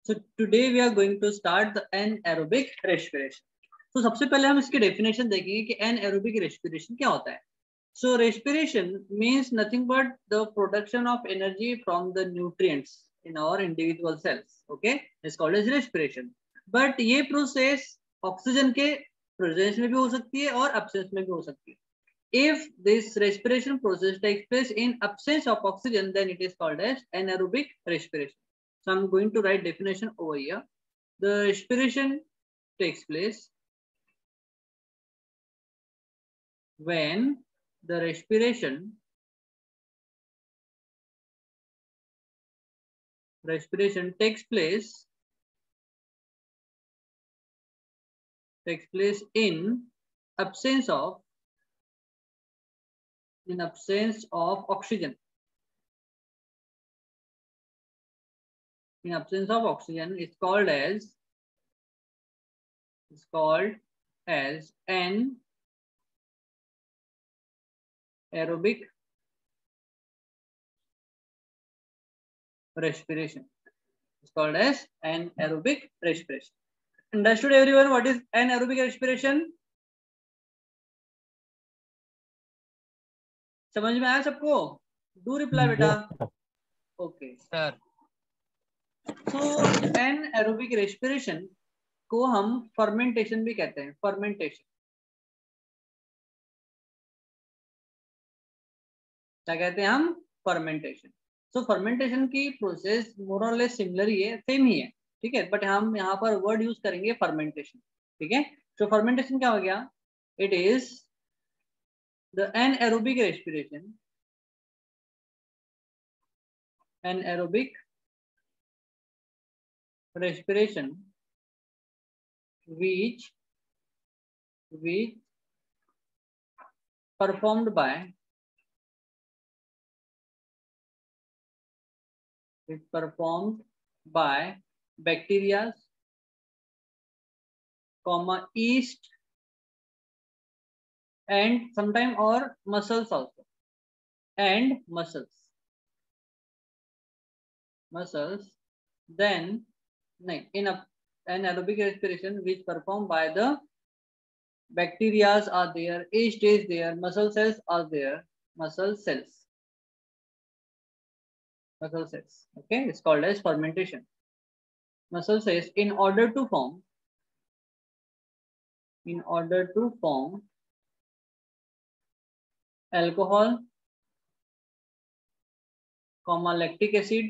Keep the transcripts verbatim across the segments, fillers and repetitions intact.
So today we are going to start the anaerobic respiration. So सबसे पहले हम इसकी डेफिनेशन देखेंगे कि anaerobic respiration क्या होता है. So respiration means nothing but the production of energy from the nutrients in our individual cells. Okay, it's called as respiration. But ये process ऑक्सीजन के प्रेजेंस में भी हो सकती है और absence में भी हो सकती है. If this respiration process takes place in absence of oxygen, then it is called as anaerobic respiration. So I'm going to write definition over here. The respiration takes place when the respiration respiration takes place takes place in absence of in absence of oxygen. In absence of oxygen, it's called as it's called as an aerobic respiration. It's called as an aerobic respiration. Understood everyone what is an aerobic respiration? समझ में आया सबको? Do reply बेटा. Okay sir. So anaerobic respiration को हम fermentation भी कहते हैं. Fermentation क्या कहते हैं हम? Fermentation. So fermentation की process more or less similar ही है, सेम ही है, ठीक है, बट हम यहाँ पर वर्ड यूज करेंगे fermentation. ठीक है. So fermentation क्या हो गया? It is the anaerobic respiration. Anaerobic respiration which which performed by is performed by bacteria, comma yeast, and sometime or muscles also, and muscles, muscles. Then in a, an aerobic respiration which performed by the bacteria are there, yeast is there, muscle cells are there, muscle cells. Muscle cells. Okay, it's called as fermentation. Muscle cells, in order to form, in order to form alcohol, comma lactic acid,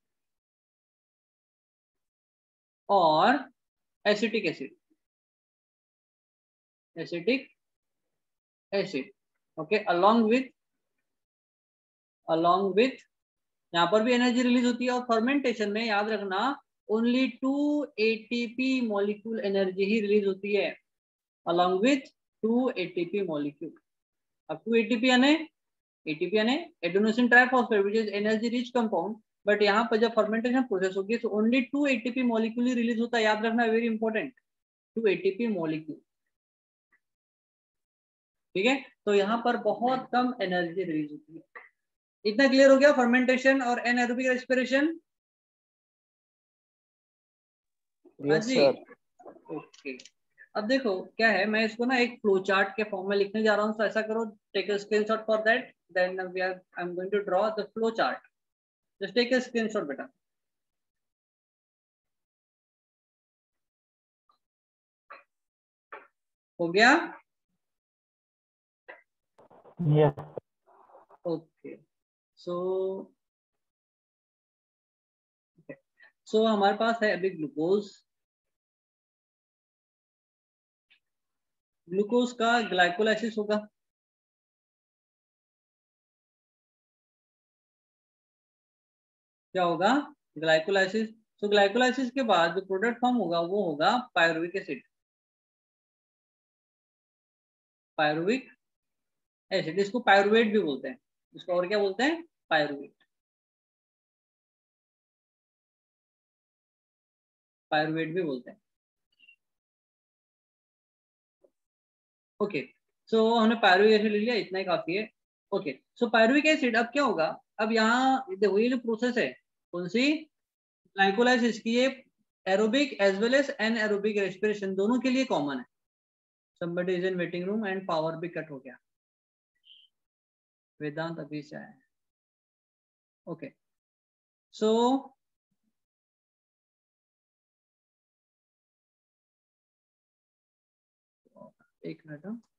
or acetic acid, acetic acid. Okay, along with, along with यहाँ पर भी energy release होती है और fermentation में याद रखना only two ATP molecule energy ही रिलीज होती है, along with two ATP molecule. अब टू एटीपी यानी एटीपी यानी adenosine triphosphate which is energy rich compound, but यहाँ पर जब फर्मेंटेशन प्रोसेस होगी तो ओनली टू एटीपी मॉलिक्यूल ही रिलीज होता है. याद रखना, very important, two ATP molecule. ठीक है, तो यहाँ पर बहुत कम एनर्जी रिलीज होती है. इतना क्लियर हो गया फर्मेंटेशन और anaerobic respiration? Yes sir. Okay, अब देखो क्या है, मैं इसको ना एक फ्लो चार्ट के फॉर्म में लिखने जा रहा हूँ. तो ऐसा करो, take a screenshot for that, then we are I am going to draw the flow chart. Just take a screenshot बेटा. हो गया? यस. ओके, सो सो हमारे पास है अभी ग्लूकोज. ग्लूकोज का ग्लाइकोलाइसिस होगा. क्या होगा? ग्लाइकोलाइसिस. तो ग्लाइकोलाइसिस के बाद जो प्रोडक्ट फॉर्म होगा वो होगा पायरुविक एसिड. पायरुविक एसिड, इसको पायरुवेट भी बोलते हैं. इसको और क्या बोलते हैं? पायरुवेट. पायरुवेट भी बोलते हैं. ओके, सो हमने पायरुविक एसिड ले लिया, इतना ही काफी है. ओके, सो पायरुविक एसिड अब क्या होगा? अब यहाँ देखो ये जो प्रोसेस है कौन सी? ग्लाइकोलाइसिस की. ये aerobic as well as anaerobic respiration दोनों के लिए कॉमन है. somebody is in waiting room and power भी कट हो गया. वेदांत अभी से आया. ओके सो एक मिनट.